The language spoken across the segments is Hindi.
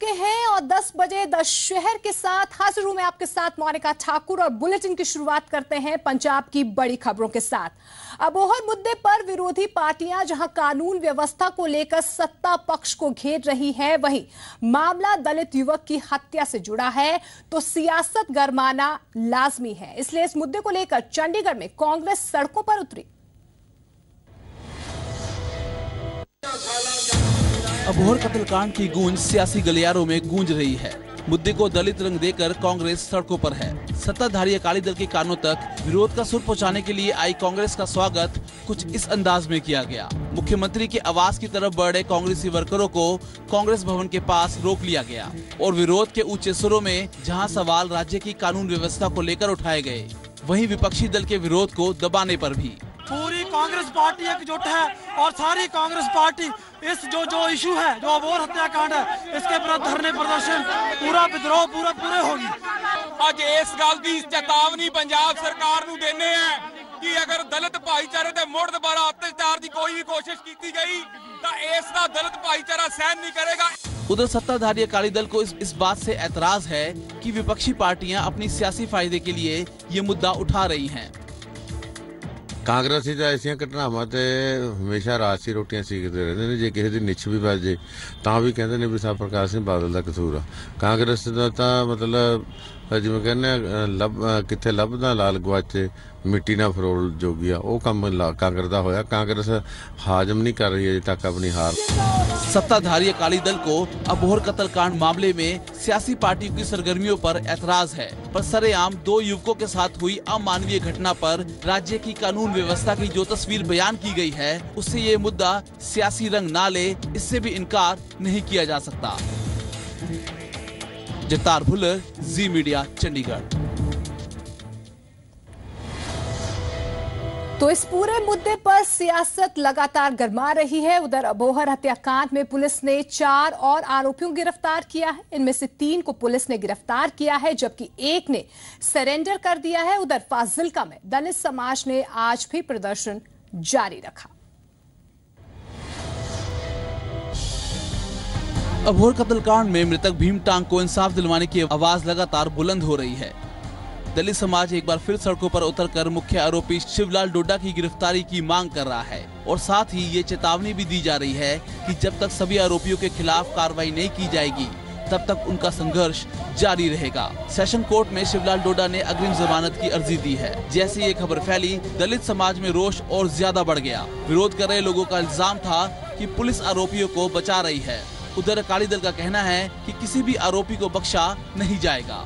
चुके हैं और 10 बजे द शहर के साथ हाजिर हूं मैं आपके साथ मोनिका ठाकुर और बुलेटिन की शुरुआत करते हैं पंजाब की बड़ी खबरों के साथ। अबोहर मुद्दे पर विरोधी पार्टियां जहां कानून व्यवस्था को लेकर सत्ता पक्ष को घेर रही है, वहीं मामला दलित युवक की हत्या से जुड़ा है तो सियासत गरमाना लाजमी है। इसलिए इस मुद्दे को लेकर चंडीगढ़ में कांग्रेस सड़कों पर उतरी। अबोहर कत्लकांड की गूंज सियासी गलियारों में गूंज रही है। मुद्दे को दलित रंग देकर कांग्रेस सड़कों पर है। सत्ताधारी अकाली दल के कानों तक विरोध का सुर पहुंचाने के लिए आई कांग्रेस का स्वागत कुछ इस अंदाज में किया गया। मुख्यमंत्री के आवास की तरफ बढ़ रहे कांग्रेसी वर्करों को कांग्रेस भवन के पास रोक लिया गया और विरोध के ऊंचे सुरों में जहां सवाल राज्य की कानून व्यवस्था को लेकर उठाए गए, वहीं विपक्षी दल के विरोध को दबाने पर भी पूरी कांग्रेस पार्टी एकजुट है और सारी कांग्रेस पार्टी इस जो इशू है, जो अबोहर हत्याकांड है, इसके विरुद्ध धरने प्रदर्शन पूरा विद्रोह पूरे होगी। ਅੱਜ ਇਸ ਗੱਲ ਦੀ ਚੇਤਾਵਨੀ ਪੰਜਾਬ ਸਰਕਾਰ ਨੂੰ ਦੇਣੇ ਹੈ ਕਿ ਅਗਰ ਦਲਿਤ ਭਾਈਚਾਰੇ ਦੇ ਮੁੜ ਦੁਬਾਰਾ ਅਤਿਆਚਾਰ ਦੀ ਕੋਈ ਵੀ ਕੋਸ਼ਿਸ਼ ਕੀਤੀ गई ਤਾਂ ਇਸ ਦਾ ਦਲਿਤ ਭਾਈਚਾਰਾ सहन नहीं करेगा। उधर सत्ताधारी अकाली दल को इस बात से ऐतराज है कि विपक्षी पार्टियां अपनी सियासी फायदे के लिए ये मुद्दा उठा रही हैं। कांग्रेसी तो ऐसिया घटनावां ते हमेशा राजसी रोटियां सीखते रहते हैं। जे किसी की निछ भी बज जाए तो भी कहते हैं भी साहब प्रकाश सिंह बादल का कसूर आ। कांग्रेस का तो मतलब जिवें कहने किथे लभदा लाल गवाचे मिट्टी ना फरोल जोगिया, वो काम कांग्रेस का होया। कांग्रेस हाजम नहीं कर रही है अजे तक अपनी हार। सत्ताधारी अकाली दल को अबोहर कत्लकांड मामले में सियासी पार्टियों की सरगर्मियों पर ऐतराज है, पर सरेआम दो युवकों के साथ हुई अमानवीय घटना पर राज्य की कानून व्यवस्था की जो तस्वीर बयान की गई है, उससे ये मुद्दा सियासी रंग ना ले, इससे भी इनकार नहीं किया जा सकता। जगतार भुल्लर, जी मीडिया, चंडीगढ़। तो इस पूरे मुद्दे पर सियासत लगातार गरमा रही है। उधर अबोहर हत्याकांड में पुलिस ने 4 और आरोपियों को गिरफ्तार किया है। इनमें से 3 को पुलिस ने गिरफ्तार किया है, जबकि 1 ने सरेंडर कर दिया है। उधर फाजिल्का में दलित समाज ने आज भी प्रदर्शन जारी रखा। अबोहर कत्लकांड में मृतक भीम टांग को इंसाफ दिलवाने की आवाज लगातार बुलंद हो रही है। दलित समाज एक बार फिर सड़कों पर उतरकर मुख्य आरोपी शिवलाल डोडा की गिरफ्तारी की मांग कर रहा है और साथ ही ये चेतावनी भी दी जा रही है कि जब तक सभी आरोपियों के खिलाफ कार्रवाई नहीं की जाएगी तब तक उनका संघर्ष जारी रहेगा। सेशन कोर्ट में शिवलाल डोडा ने अग्रिम जमानत की अर्जी दी है। जैसे ये खबर फैली, दलित समाज में रोष और ज्यादा बढ़ गया। विरोध कर रहे लोगों का इल्जाम था कि पुलिस आरोपियों को बचा रही है। उधर अकाली दल का कहना है कि किसी भी आरोपी को बख्शा नहीं जाएगा।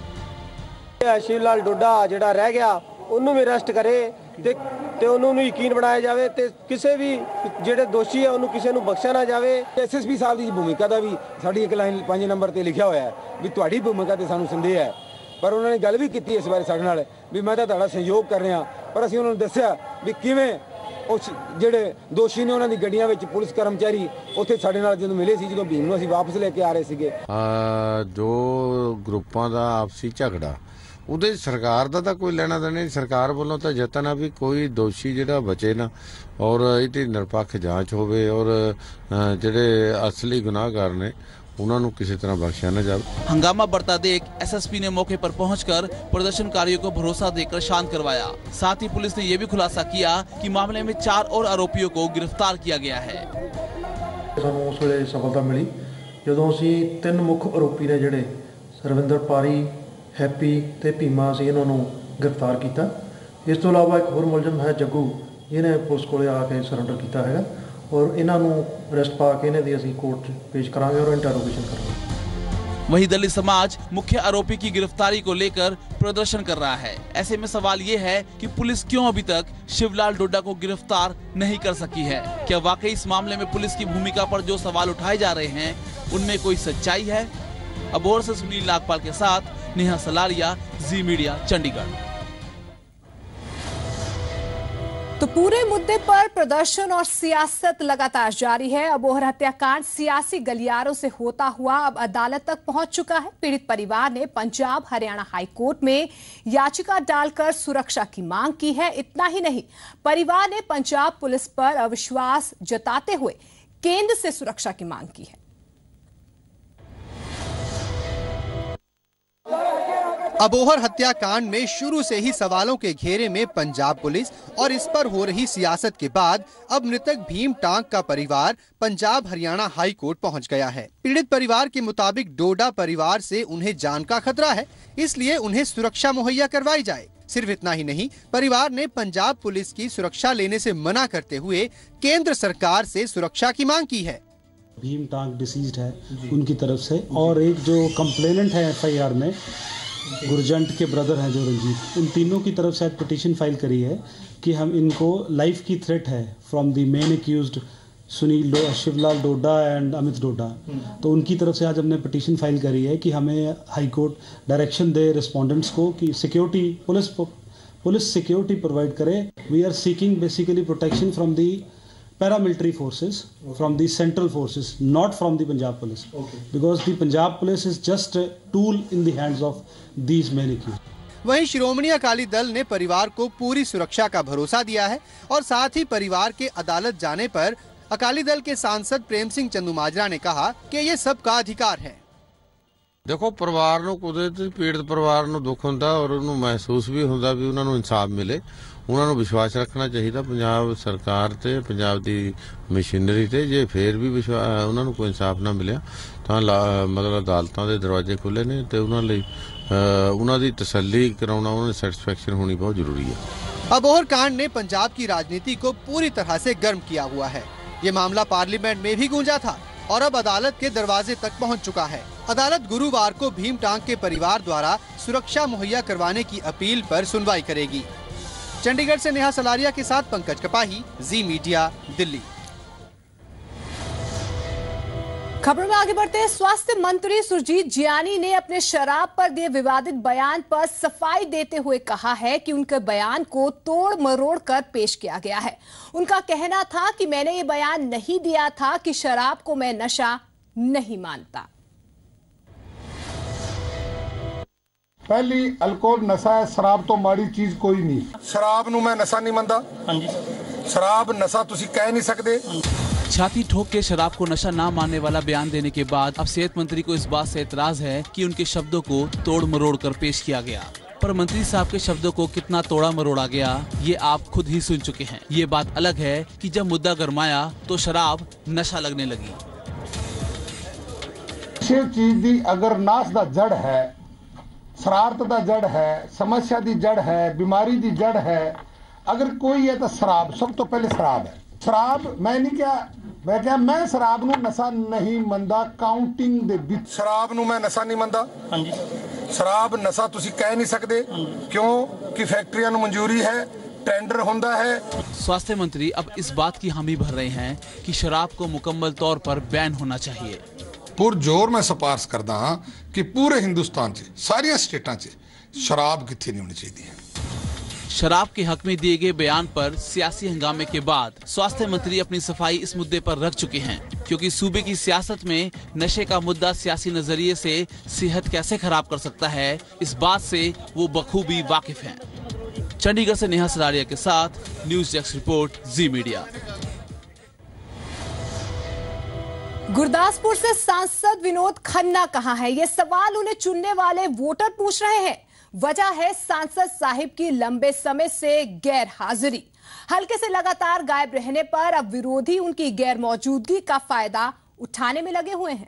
शिवलाल डोडा जिहड़ा रह गया उन्होंने भी अरेस्ट करे ते उन्होंने यकीन बनाया जाए ते किसी भी जिहड़े दोषी है उन्होंने किसी को बख्शा ना जाए। SSP साहब की भूमिका का भी साड़ी एक लाइन 5 नंबर ते लिखा होया है भी तुहाडी भूमिका ते सानू संदेह है, पर उन्होंने गल भी की इस बारे साडे नाल भी मैं तुहाडा सहयोग कर रहा, पर असीं उन्होंने दस्सिया भी किवें उस जिहड़े दोषी ने उन्होंने गड्डियां विच पुलिस कर्मचारी उत्थे साडे नाल जदों मिले सी, जदों भीम नूं असीं वापस लेके आ रहे सीगे। जो ग्रुपां दा आपसी झगड़ा ਉਹਦੇ ਸਰਕਾਰ ਦਾ ਤਾਂ ਕੋਈ ਲੈਣਾ ਦੇਣਾ ਨਹੀਂ। ਸਰਕਾਰ ਵੱਲੋਂ ਤਾਂ ਯਤਨ ਆ ਵੀ ਕੋਈ ਦੋਸ਼ੀ ਜਿਹੜਾ ਬਚੇ ਨਾ ਔਰ ਇਹਦੀ ਨਿਰਪੱਖ ਜਾਂਚ ਹੋਵੇ ਔਰ ਜਿਹੜੇ ਅਸਲੀ ਗੁਨਾਹਗਾਰ ਨੇ ਉਹਨਾਂ ਨੂੰ ਕਿਸੇ ਤਰ੍ਹਾਂ ਬਖਸ਼ਿਆ ना जाए। हंगामा बढ़ता देख SSP ने मौके पर पहुंचकर प्रदर्शनकारियों को भरोसा देकर शांत करवाया। साथ ही पुलिस ने यह भी खुलासा किया कि मामले में 4 और आरोपियों को गिरफ्तार किया गया है। ਸਾਨੂੰ ਉਸ ਵੇਲੇ ਸਫਲਤਾ ਮਿਲੀ ਜਦੋਂ ਅਸੀਂ 3 ਮੁੱਖ ਆਰੋਪੀ ਨੇ ਜਿਹੜੇ ਸਰਵਿੰਦਰ ਪਾਰੀ, हैप्पी ते भीमा से इन्हों गिरफ्तार किया। इस तो इलावा एक होर मुलजम है जग्गू, जिन्हें पुलिस को आके सरेंडर किया है और इन्हों अरेस्ट पा के इन्हें असीं कोर्ट पेश करांगे और इंटरोगेशन करांगे। वहीं दलित समाज मुख्य आरोपी की गिरफ्तारी को लेकर प्रदर्शन कर रहा है। ऐसे में सवाल ये है कि पुलिस क्यों अभी तक शिवलाल डोडा को गिरफ्तार नहीं कर सकी है। क्या वाकई इस मामले में पुलिस की भूमिका पर जो सवाल उठाए जा रहे हैं उनमें कोई सच्चाई है? अबोहर से सुनील नागपाल के साथ नेहा सलारिया, जी मीडिया, चंडीगढ़। तो पूरे मुद्दे पर प्रदर्शन और सियासत लगातार जारी है। अबोहर हत्याकांड सियासी गलियारों से होता हुआ अब अदालत तक पहुंच चुका है। पीड़ित परिवार ने पंजाब हरियाणा हाई कोर्ट में याचिका डालकर सुरक्षा की मांग की है। इतना ही नहीं, परिवार ने पंजाब पुलिस पर अविश्वास जताते हुए केंद्र से सुरक्षा की मांग की है। अबोहर हत्याकांड में शुरू से ही सवालों के घेरे में पंजाब पुलिस और इस पर हो रही सियासत के बाद अब मृतक भीम टांक का परिवार पंजाब हरियाणा हाई कोर्ट पहुंच गया है। पीड़ित परिवार के मुताबिक डोडा परिवार से उन्हें जान का खतरा है, इसलिए उन्हें सुरक्षा मुहैया करवाई जाए। सिर्फ इतना ही नहीं, परिवार ने पंजाब पुलिस की सुरक्षा लेने से मना करते हुए केंद्र सरकार से सुरक्षा की मांग की है। भीम टांक डिसीज्ड है उनकी तरफ से, और एक जो कंप्लेनेंट है FIR में गुरजंट के ब्रदर हैं जो रंजीत, उन तीनों की तरफ से आज पिटीशन फाइल करी है कि हम इनको लाइफ की थ्रेट है from the main accused Sunil Shivlal Doda and Amit Doda. तो उनकी तरफ से आज हमने पिटीशन फाइल करी है कि हमें हाई कोर्ट डायरेक्शन दे रिस्पोंडेंट्स को कि सिक्योरिटी पुलिस सिक्योरिटी प्रोवाइड करे। We are seeking basically protection from the paramilitary forces, from the central forces, not from the Punjab police, because the Punjab police is just a tool in the hands of these men accused. वहीं श्रोमणी अकाली दल ने परिवार को पूरी सुरक्षा का भरोसा दिया है और साथ ही परिवार के अदालत जाने पर अकाली दल के सांसद प्रेम सिंह चंदूमाजरा ने कहा कि ये सबका अधिकार है। देखो, परिवार ਨੂੰ ਕੁਦਰਤੀ ਪੀੜਤ ਪਰਿਵਾਰ ਨੂੰ ਦੁੱਖ ਹੁੰਦਾ ਔਰ ਉਹਨੂੰ ਮਹਿਸੂਸ ਵੀ ਹੁੰਦਾ ਵੀ ਉਹਨਾਂ ਨੂੰ ਇਨਸਾਫ ਮਿਲੇ। ਉਹਨਾਂ ਨੂੰ ਵਿਸ਼ਵਾਸ ਰੱਖਣਾ ਚਾਹੀਦਾ ਪੰਜਾਬ ਸਰਕਾਰ ਤੇ ਪੰਜਾਬ ਦੀ ਮਸ਼ੀਨਰੀ ਤੇ। ਜੇ ਫੇਰ ਵੀ ਉਹਨਾਂ ਨੂੰ ਕੋਈ ਇਨਸਾਫ ਨਾ ਮਿਲਿਆ ਤਾਂ ਮਤਲਬ ਅਦਾਲਤਾਂ ਦੇ ਦਰਵਾਜ਼ੇ ਖੁੱਲੇ ਨੇ ਤੇ ਉਹਨਾਂ ਲਈ ਉਹਨਾਂ ਦੀ ਤਸੱਲੀ ਕਰਾਉਣਾ, ਉਹਨਾਂ ਦੀ ਸੈਟੀਸਫੈਕਸ਼ਨ ਹੋਣੀ बहुत जरूरी है। अबोहर कांड ने पंजाब की राजनीति को पूरी तरह से गर्म किया हुआ है। ये मामला पार्लियामेंट में भी गूंजा था और अब अदालत के दरवाजे तक पहुंच चुका है। अदालत गुरुवार को भीम टांक के परिवार द्वारा सुरक्षा मुहैया करवाने की अपील पर सुनवाई करेगी। चंडीगढ़ से नेहा सलारिया के साथ पंकज कपाही, जी मीडिया, दिल्ली। खबरों में आगे बढ़ते हैं। स्वास्थ्य मंत्री सुरजीत जियानी ने अपने शराब पर दिए विवादित बयान पर सफाई देते हुए कहा है कि उनके बयान को तोड़ मरोड़ कर पेश किया गया है। उनका कहना था कि मैंने ये बयान नहीं दिया था कि शराब को मैं नशा नहीं मानता। पहली अल्कोहल नशा है, शराब तो माड़ी चीज कोई नहीं। शराब नूं मैं नशा नहीं मानता। हाँ जी, शराब नशा तुसी कह नहीं सकते। छाती ठोक के शराब को नशा ना मानने वाला बयान देने के बाद अब सेहत मंत्री को इस बात से एतराज है कि उनके शब्दों को तोड़ मरोड़ कर पेश किया गया। पर मंत्री साहब के शब्दों को कितना तोड़ा मरोड़ा गया ये आप खुद ही सुन चुके हैं। ये बात अलग है कि जब मुद्दा गरमाया तो शराब नशा लगने लगी। किसी चीज दी अगर नाश दा जड़ है, शरारत दा जड़ है, समस्या दी जड़ है, बीमारी दी जड़ है, अगर कोई है तो शराब सब तो पहले शराब है। शराब मैं नहीं क्या मैं शराब नूं नशा नहीं मनदा। काउंटिंग दे विच शराब नूं मैं नशा नहीं मनदा। हाँ जी, शराब नशा तुसी कह नहीं सकते। क्यों कि फैक्ट्रियां नूं मंजूरी है, टेंडर होंदा है। स्वास्थ्य मंत्री अब इस बात की हामी भर रहे हैं कि शराब को मुकम्मल तौर पर बैन होना चाहिए। पुरजोर मैं सिफारिश करदा हां कि पूरे हिंदुस्तान च सारियां स्टेटां च शराब कित्थे नहीं होनी चाहिए। शराब के हक में दिए गए बयान पर सियासी हंगामे के बाद स्वास्थ्य मंत्री अपनी सफाई इस मुद्दे पर रख चुके हैं, क्योंकि सूबे की सियासत में नशे का मुद्दा सियासी नजरिए से सेहत कैसे खराब कर सकता है, इस बात से वो बखूबी वाकिफ हैं। चंडीगढ़ से नेहा सलारिया के साथ news desk report, Zee media. Gurdaspur से सांसद विनोद खन्ना कहां है, ये सवाल उन्हें चुनने वाले वोटर पूछ रहे हैं। वजह है सांसद साहिब की लंबे समय से गैर हाजिरी। हल्के से लगातार गायब रहने पर अब विरोधी उनकी गैर मौजूदगी का फायदा उठाने में लगे हुए हैं।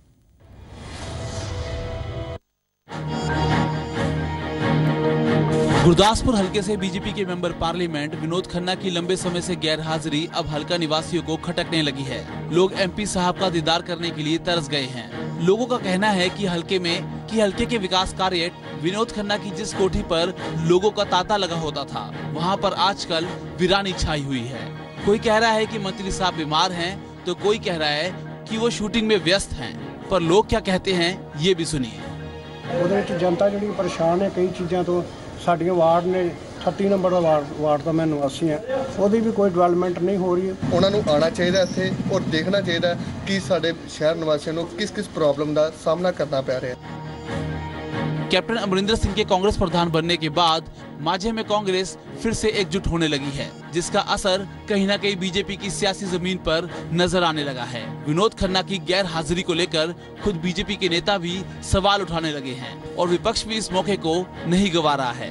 गुरदासपुर हल्के से बीजेपी के मेंबर पार्लियामेंट विनोद खन्ना की लंबे समय से गैर हाजिरी अब हल्का निवासियों को खटकने लगी है। लोग एमपी साहब का दीदार करने के लिए तरस गए हैं। लोगों का कहना है कि हल्के के विकास कार्य विनोद खन्ना की जिस कोठी पर लोगों का तांता लगा होता था, वहां पर आजकल वीरानी छाई हुई है। कोई कह रहा है कि मंत्री साहब बीमार हैं, तो कोई कह रहा है कि वो शूटिंग में व्यस्त हैं। पर लोग क्या कहते हैं ये भी सुनिए। जनता जी परेशान है कई चीज़ों तो। साढ़े वार्ड ने 38 नंबर का वार्ड तो मैं निवासी है, ਉਹਦੀ भी कोई डेवलपमेंट नहीं हो रही है। ਉਹਨਾਂ ਨੂੰ ਆਉਣਾ ਚਾਹੀਦਾ ਇੱਥੇ ਔਰ ਦੇਖਣਾ ਚਾਹੀਦਾ ਕਿ ਸਾਡੇ ਸ਼ਹਿਰ ਨਿਵਾਸੀਆਂ ਨੂੰ ਕਿਸ-ਕਿਸ ਪ੍ਰੋਬਲਮ ਦਾ ਸਾਹਮਣਾ ਕਰਨਾ ਪੈ ਰਿਹਾ ਹੈ। कैप्टन अमरिंदर सिंह के कांग्रेस प्रधान बनने के बाद माझे में कांग्रेस फिर से एकजुट होने लगी है, जिसका असर कहीं न कहीं बीजेपी की सियासी जमीन पर नजर आने लगा है। विनोद खन्ना की गैर हाजिरी को लेकर खुद बीजेपी के नेता भी सवाल उठाने लगे हैं और विपक्ष भी इस मौके को नहीं गंवा रहा है।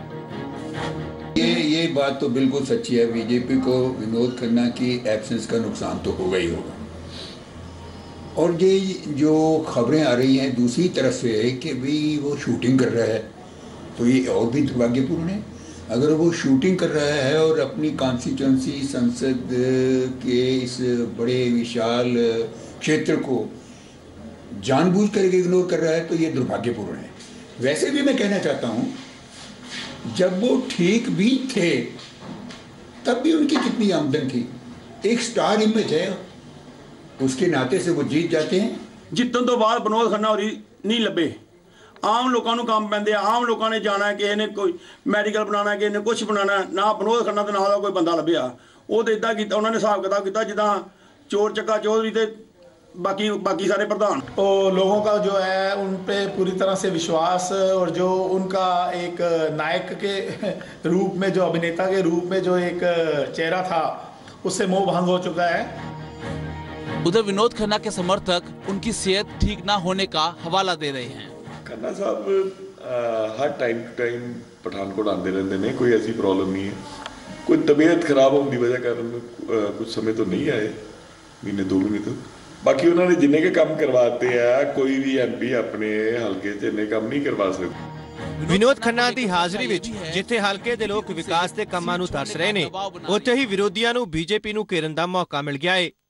ये बात तो बिल्कुल सच्ची है, बीजेपी को विनोद खन्ना की एब्सेंस का नुकसान तो होगा ही होगा। और ये जो खबरें आ रही हैं दूसरी तरफ से कि भाई वो शूटिंग कर रहा है, तो ये और भी दुर्भाग्यपूर्ण है। अगर वो शूटिंग कर रहा है और अपनी कॉन्स्टिट्यूंसी संसद के इस बड़े विशाल क्षेत्र को जानबूझकर इग्नोर कर रहा है तो ये दुर्भाग्यपूर्ण है। वैसे भी मैं कहना चाहता हूँ, जब वो ठीक भी थे तब भी उनकी कितनी आमदन थी। एक स्टार इमेज है, उसके नाते से वो जीत जाते हैं। जितन तो बाद विनोद खन्ना होरी नहीं लभे, आम लोगों को काम पैंदे, आम लोगों ने जाना, किसी ने कोई मैडिकल बनाना, किसी ने कुछ बनाना, ना विनोद खन्ना के नाल कोई बंदा लभ्या। वो तो इदा किया, उन्होंने हिसाब किताब किया जिदा चोर चक्का चौधरी ते बाकी सारे प्रधान। तो लोगों का जो है उन पे पूरी तरह से विश्वास और जो उनका एक नायक के रूप में, जो अभिनेता के रूप में जो एक चेहरा था, उससे मोह भंग हो चुका है। उधर विनोद खन्ना के समर्थक उनकी सेहत ठीक ना होने का हवाला दे रहे हैं। खन्ना साहब हर टाइम टू टाइम पठानकोट आते रहते हैं, कोई ऐसी प्रॉब्लम नहीं है। कोई तबीयत खराब होने की वजह कारण कुछ समय तो नहीं आए, महीने 2 महीने तो। बाकी उन्होंने जिन्ने के काम करवाते हैं, कोई भी MP अपने हल्के च इन्ने काम नहीं करवा सकते। विनोद खन्ना की हाजिरी विच जिथे हल्के दे लोग विकास के कामां नूं तरस रहे ने, उत्थे ही विरोधियों नूं बीजेपी नूं घेरन दा मौका मिल गया है।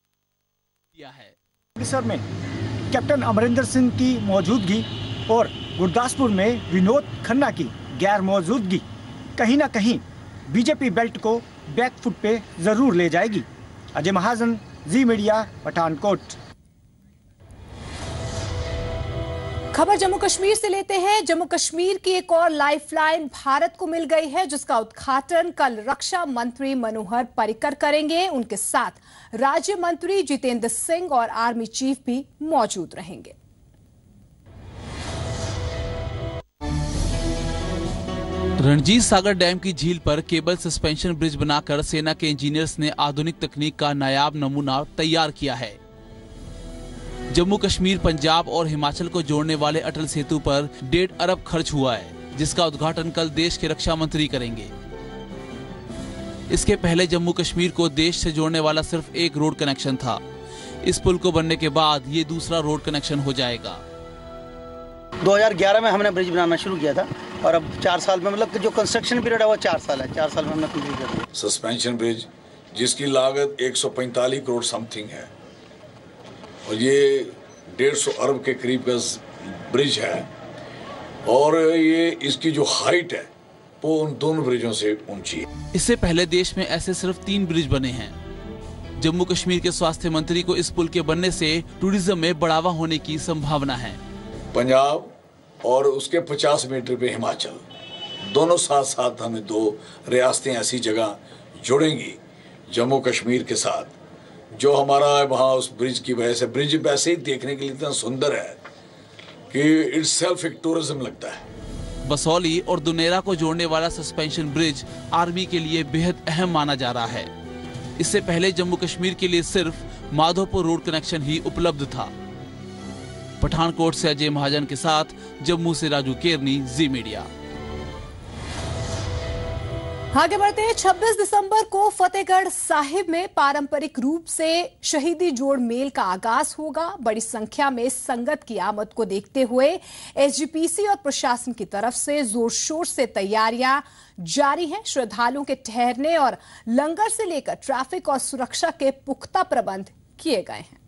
अमृतसर में कैप्टन अमरिंदर सिंह की मौजूदगी और गुरदासपुर में विनोद खन्ना की गैर मौजूदगी कहीं ना कहीं बीजेपी बेल्ट को बैकफुट पे जरूर ले जाएगी। अजय महाजन, जी मीडिया, पठानकोट। खबर जम्मू कश्मीर से लेते हैं। जम्मू कश्मीर की एक और लाइफलाइन भारत को मिल गई है, जिसका उद्घाटन कल रक्षा मंत्री मनोहर पर्रिकर करेंगे। उनके साथ राज्य मंत्री जितेंद्र सिंह और आर्मी चीफ भी मौजूद रहेंगे। रणजीत सागर डैम की झील पर केबल सस्पेंशन ब्रिज बनाकर सेना के इंजीनियर्स ने आधुनिक तकनीक का नायाब नमूना तैयार किया है। जम्मू कश्मीर, पंजाब और हिमाचल को जोड़ने वाले अटल सेतु पर 1.5 अरब खर्च हुआ है, जिसका उद्घाटन कल देश के रक्षा मंत्री करेंगे। इसके पहले जम्मू कश्मीर को देश से जोड़ने वाला सिर्फ एक रोड कनेक्शन था। इस पुल को बनने के बाद ये दूसरा रोड कनेक्शन हो जाएगा। 2011 में हमने ब्रिज बनाना शुरू किया था और अब 4 साल में, मतलब जो कंस्ट्रक्शन पीरियड है वो 4 साल है। 4 साल में हमने कंप्लीट कर दिया। सस्पेंशन ब्रिज जिसकी लागत 145 करोड़ समथिंग है और ये 150 अरब के करीब का ब्रिज है और ये इसकी जो हाइट है वो उन दोनों ब्रिजों से ऊंची है। इससे पहले देश में ऐसे सिर्फ 3 ब्रिज बने हैं। जम्मू कश्मीर के स्वास्थ्य मंत्री को इस पुल के बनने से टूरिज्म में बढ़ावा होने की संभावना है। पंजाब और उसके 50 मीटर पे हिमाचल, दोनों साथ साथ हमें 2 रियासतें ऐसी जगह जोड़ेंगी जम्मू कश्मीर के साथ, जो हमारा वहाँ उस ब्रिज की वजह से, ब्रिज वैसे ही देखने के लिए इतना सुंदर है कि इट्स सेल्फ एक टूरिज्म लगता है। बसौली और दुनेरा को जोड़ने वाला सस्पेंशन ब्रिज आर्मी के लिए बेहद अहम माना जा रहा है। इससे पहले जम्मू कश्मीर के लिए सिर्फ माधोपुर रोड कनेक्शन ही उपलब्ध था। पठानकोट से अजय महाजन के साथ जम्मू से राजू केरनी, जी मीडिया। आगे बढ़ते हैं। 26 दिसंबर को फतेहगढ़ साहिब में पारंपरिक रूप से शहीदी जोड़ मेल का आगाज होगा। बड़ी संख्या में संगत की आमद को देखते हुए SGPC और प्रशासन की तरफ से जोर शोर से तैयारियां जारी हैं। श्रद्धालुओं के ठहरने और लंगर से लेकर ट्रैफिक और सुरक्षा के पुख्ता प्रबंध किए गए हैं।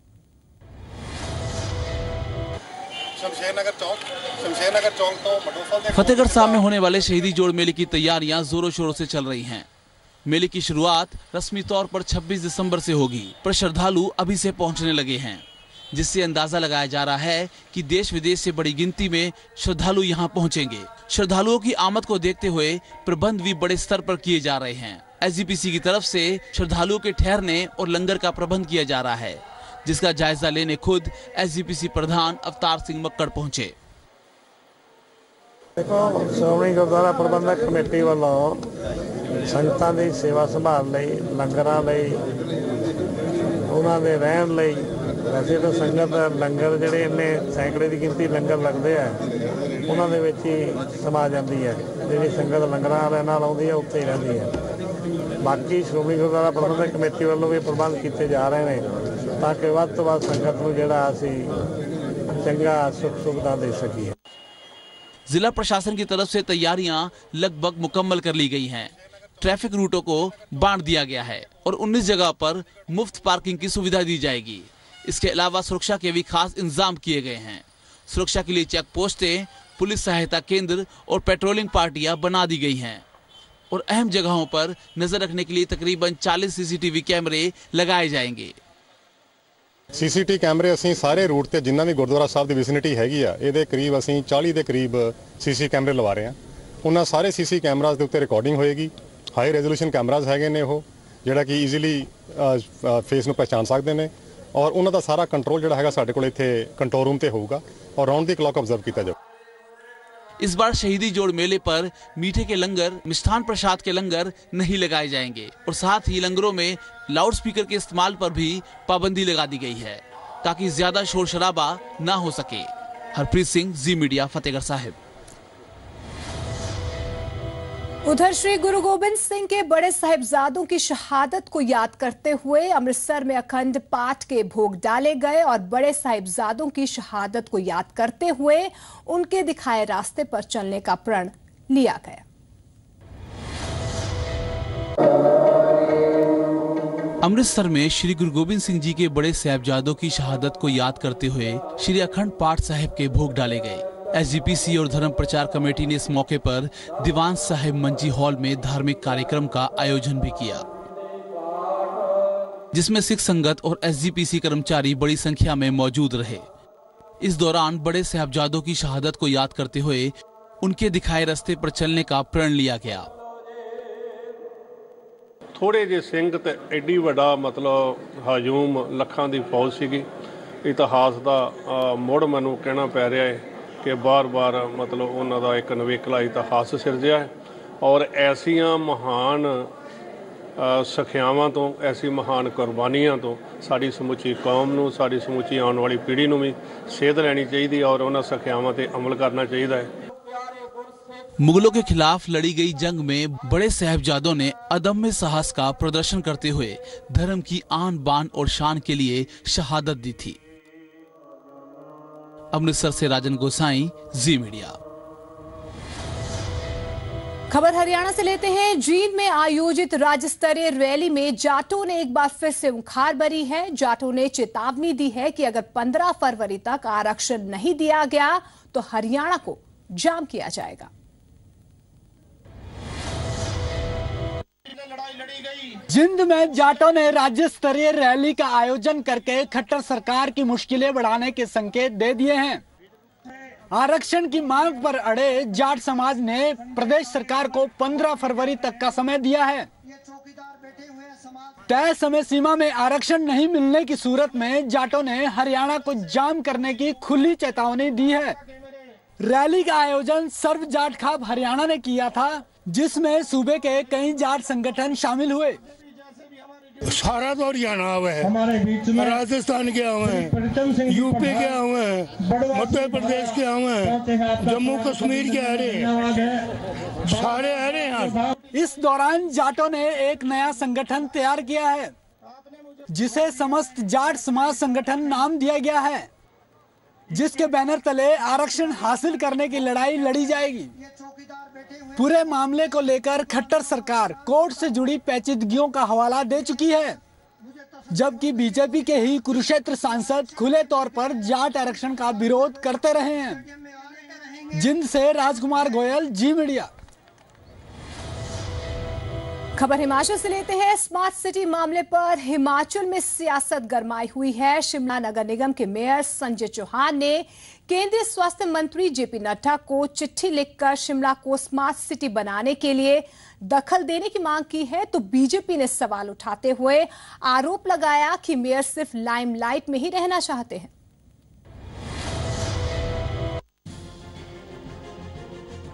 फतेहगढ़ साहिब में होने वाले शहीदी जोड़ मेले की तैयारियां जोरों शोरों से चल रही हैं। मेले की शुरुआत रस्मी तौर पर 26 दिसंबर से होगी, पर श्रद्धालु अभी से पहुंचने लगे हैं, जिससे अंदाजा लगाया जा रहा है कि देश विदेश से बड़ी गिनती में श्रद्धालु यहां पहुंचेंगे। श्रद्धालुओं की आमद को देखते हुए प्रबंध भी बड़े स्तर पर किए जा रहे हैं। SGPC की तरफ से श्रद्धालुओं के ठहरने और लंगर का प्रबंध किया जा रहा है, जिसका जायजा लेने खुद SGPC प्रधान अवतार सिंह मक्कड़ पहुंचे। देखो श्रोमणी गुरुद्वारा प्रबंधक कमेटी वालों संगतां दी सेवा संभाल लई लंगरां लई उन्हां दे रहण लई वैसे तो संगत लंगर जिहड़े इन्ने सैकड़े की गिनती लंगर लगदे आ उन्हां दे विच ही समा जांदी है जिहड़ी संगत लंगरां वाले नाल आउंदी है उत्थे ही रहिंदी है। बाकी श्रोमणी गुरुद्वारा प्रबंधक कमेटी वालों भी प्रबंध किए जा रहे हैं ताकि वध तो वध संगत नूं जिहड़ा असीं चंगा सुख सुविधा दे सकीए। जिला प्रशासन की तरफ से तैयारियां लगभग मुकम्मल कर ली गई हैं। ट्रैफिक रूटों को बांट दिया गया है और 19 जगह पर मुफ्त पार्किंग की सुविधा दी जाएगी। इसके अलावा सुरक्षा के भी खास इंतजाम किए गए हैं। सुरक्षा के लिए चेक पोस्टें, पुलिस सहायता केंद्र और पेट्रोलिंग पार्टियां बना दी गई हैं और अहम जगहों पर नजर रखने के लिए तकरीबन 40 सीसीटीवी कैमरे लगाए जाएंगे। सीसीटी कैमरे ਅਸੀਂ ਸਾਰੇ ਰੂਟ ਤੇ ਜਿੰਨਾ ਵੀ ਗੁਰਦੁਆਰਾ ਸਾਹਿਬ ਦੀ ਵਿਸਿਨਿਟੀ ਹੈਗੀ ਆ ਇਹਦੇ ਕਰੀਬ ਅਸੀਂ 40 ਦੇ ਕਰੀਬ ਸੀਸੀ ਕੈਮਰੇ ਲਵਾ ਰਹੇ ਆ। ਉਹਨਾਂ ਸਾਰੇ ਸੀਸੀ ਕੈਮਰਾਸ ਦੇ ਉੱਤੇ ਰਿਕਾਰਡਿੰਗ ਹੋਏਗੀ। ਹਾਈ ਰੈਜ਼ੋਲੂਸ਼ਨ ਕੈਮਰਾਸ ਹੈਗੇ ਨੇ ਉਹ ਜਿਹੜਾ ਕਿ ਈਜ਼ੀਲੀ ਫੇਸ ਨੂੰ ਪਛਾਣ ਸਕਦੇ ਨੇ ਔਰ ਉਹਨਾਂ ਦਾ ਸਾਰਾ ਕੰਟਰੋਲ ਜਿਹੜਾ ਹੈਗਾ ਸਾਡੇ ਕੋਲ ਇੱਥੇ ਕੰਟਰੋਲ ਰੂਮ ਤੇ ਹੋਊਗਾ ਔਰ ਰਾਉਂਡ ਦੀ ਕਲॉक ऑब्जर्व किया जाए। इस बार शहीदी जोड़ मेले पर मीठे के लंगर, मिष्ठान प्रसाद के लंगर नहीं लगाए जाएंगे और साथ ही लंगरों में लाउडस्पीकर के इस्तेमाल पर भी पाबंदी लगा दी गई है ताकि ज्यादा शोर शराबा ना हो सके। हरप्रीत सिंह, जी मीडिया, फतेहगढ़ साहिब। उधर श्री गुरु गोबिंद सिंह के बड़े साहिबजादों की शहादत को याद करते हुए अमृतसर में अखंड पाठ के भोग डाले गए और बड़े साहिबजादों की शहादत को याद करते हुए उनके दिखाए रास्ते पर चलने का प्रण लिया गया। अमृतसर में श्री गुरु गोबिंद सिंह जी के बड़े साहिबजादों की शहादत को याद करते हुए श्री अखंड पाठ साहिब के भोग डाले गए। एसजीपीसी और धर्म प्रचार कमेटी ने इस मौके पर दीवान साहिब मंजी हॉल में धार्मिक कार्यक्रम का आयोजन भी किया, जिसमें सिख संगत और एसजीपीसी कर्मचारी बड़ी संख्या में मौजूद रहे। इस दौरान बड़े साहिबजादों की शहादत को याद करते हुए उनके दिखाए रास्ते पर चलने का प्रण लिया गया। थोड़े जे सिंह ते एडी वड्डा मतलब हजूम लखां दी फौज सीगी। इतिहास दा मुड़ मैनूं कहना पै रहा है कि बार बार मतलब उन्होंने एक नवेकला इतिहास सिरजिया है और ऐसिया महान सखियावां तो, ऐसी महान कुर्बानियां तो साड़ी समुची कौम नूं, साड़ी समुची आने वाली पीढ़ी नूं भी सेध लैनी चाहिए और उन्होंने सखियावां ते अमल करना चाहिए है। मुगलों के खिलाफ लड़ी गई जंग में बड़े साहिबजादों ने अदम्य साहस का प्रदर्शन करते हुए धर्म की आन बान और शान के लिए शहादत दी थी। अमृतसर से राजन गोसाई, जी मीडिया। खबर हरियाणा से लेते हैं। जींद में आयोजित राज्य स्तरीय रैली में जाटों ने एक बार फिर से उखाड़ भरी है। जाटों ने चेतावनी दी है कि अगर 15 फरवरी तक आरक्षण नहीं दिया गया तो हरियाणा को जाम किया जाएगा। जींद में जाटों ने राज्य स्तरीय रैली का आयोजन करके खट्टर सरकार की मुश्किलें बढ़ाने के संकेत दे दिए हैं। आरक्षण की मांग पर अड़े जाट समाज ने प्रदेश सरकार को 15 फरवरी तक का समय दिया है। तय समय सीमा में आरक्षण नहीं मिलने की सूरत में जाटों ने हरियाणा को जाम करने की खुली चेतावनी दी है। रैली का आयोजन सर्व जाट खाप हरियाणा ने किया था, जिसमें सूबे के कई जाट संगठन शामिल हुए। सारा तो हरियाणा हुआ है, राजस्थान के हुए हैं, यूपी के हुए हैं, मध्य प्रदेश के हुए हैं, जम्मू कश्मीर के आ रहे हैं, सारे आ रहे हैं। इस दौरान जाटों ने एक नया संगठन तैयार किया है, जिसे समस्त जाट समाज संगठन नाम दिया गया है, जिसके बैनर तले आरक्षण हासिल करने की लड़ाई लड़ी जाएगी। पूरे मामले को लेकर खट्टर सरकार कोर्ट से जुड़ी पेचीदगियों का हवाला दे चुकी है, जबकि बीजेपी के ही कुरुक्षेत्र सांसद खुले तौर पर जाट आरक्षण का विरोध करते रहे हैं। जींद से राजकुमार गोयल, जी मीडिया। खबर हिमाचल से लेते हैं। स्मार्ट सिटी मामले पर हिमाचल में सियासत गरमाई हुई है। शिमला नगर निगम के मेयर संजय चौहान ने केंद्रीय स्वास्थ्य मंत्री जेपी नड्डा को चिट्ठी लिखकर शिमला को स्मार्ट सिटी बनाने के लिए दखल देने की मांग की है, तो बीजेपी ने सवाल उठाते हुए आरोप लगाया कि मेयर सिर्फ लाइमलाइट में ही रहना चाहते हैं।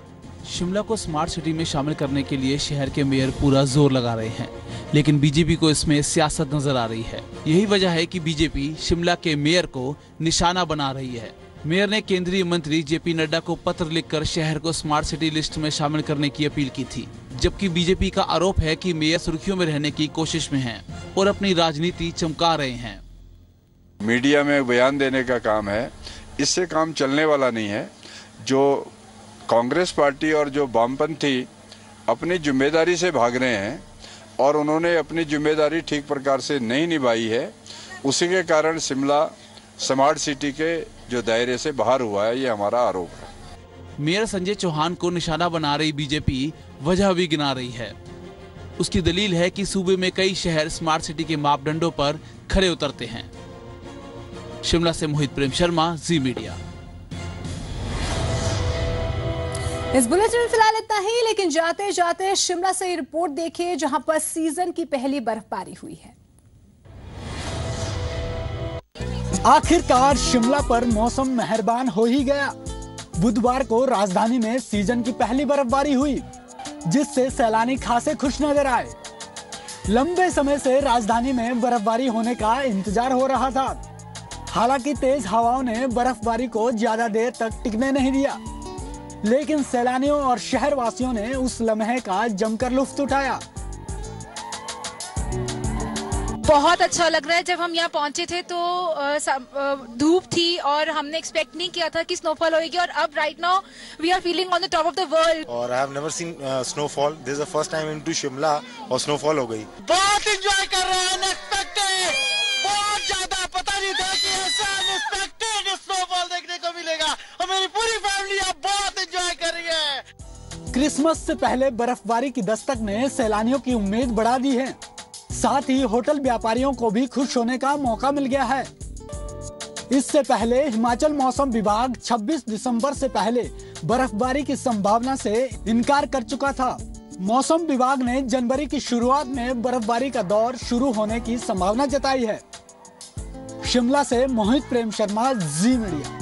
शिमला को स्मार्ट सिटी में शामिल करने के लिए शहर के मेयर पूरा जोर लगा रहे हैं, लेकिन बीजेपी को इसमें सियासत नजर आ रही है। यही वजह है कि बीजेपी शिमला के मेयर को निशाना बना रही है। मेयर ने केंद्रीय मंत्री जेपी नड्डा को पत्र लिखकर शहर को स्मार्ट सिटी लिस्ट में शामिल करने की अपील की थी, जबकि बीजेपी का आरोप है कि मेयर सुर्खियों में रहने की कोशिश में हैं और अपनी राजनीति चमका रहे हैं। मीडिया में बयान देने का काम है, इससे काम चलने वाला नहीं है। जो कांग्रेस पार्टी और जो वामपंथी अपनी जिम्मेदारी से भाग रहे हैं और उन्होंने अपनी जिम्मेदारी ठीक प्रकार से नहीं निभाई है, उसी के कारण शिमला स्मार्ट सिटी के जो दायरे से बाहर हुआ है, ये हमारा आरोप है। मेयर संजय चौहान को निशाना बना रही बीजेपी वजह भी गिना रही है। उसकी दलील है कि सूबे में कई शहर स्मार्ट सिटी के मापदंडों पर खरे उतरते हैं। शिमला से मोहित प्रेम शर्मा, जी मीडिया। इस बुलेटिन में फिलहाल इतना ही, लेकिन जाते जाते शिमला से रिपोर्ट देखिए जहां पर सीजन की पहली बर्फबारी हुई है। आखिरकार शिमला पर मौसम मेहरबान हो ही गया। बुधवार को राजधानी में सीजन की पहली बर्फबारी हुई, जिससे सैलानी खासे खुश नजर आए। लंबे समय से राजधानी में बर्फबारी होने का इंतजार हो रहा था। हालांकि तेज हवाओं ने बर्फबारी को ज्यादा देर तक टिकने नहीं दिया, लेकिन सैलानियों और शहर वासियों ने उस लम्हे का जमकर लुत्फ उठाया। बहुत अच्छा लग रहा है। जब हम यहाँ पहुंचे थे तो धूप थी और हमने एक्सपेक्ट नहीं किया था कि स्नोफॉल होगी, और अब right now we are feeling on the top of the world. और I have never seen snowfall, this is the first time into Shimla और स्नोफॉल हो गई। बहुत एंजॉय कर रहे हैं, अनएक्सपेक्टेड, बहुत ज्यादा, पता नहीं था कि ऐसा अनएक्सपेक्टेड स्नोफॉल देखने को मिलेगा, और मेरी पूरी फैमिली अब बहुत एंजॉय कर रही है। क्रिसमस से पहले बर्फबारी की दस्तक ने सैलानियों की उम्मीद बढ़ा दी है। साथ ही होटल व्यापारियों को भी खुश होने का मौका मिल गया है। इससे पहले हिमाचल मौसम विभाग 26 दिसंबर से पहले बर्फबारी की संभावना से इनकार कर चुका था। मौसम विभाग ने जनवरी की शुरुआत में बर्फबारी का दौर शुरू होने की संभावना जताई है। शिमला से मोहित प्रेम शर्मा, जी मीडिया।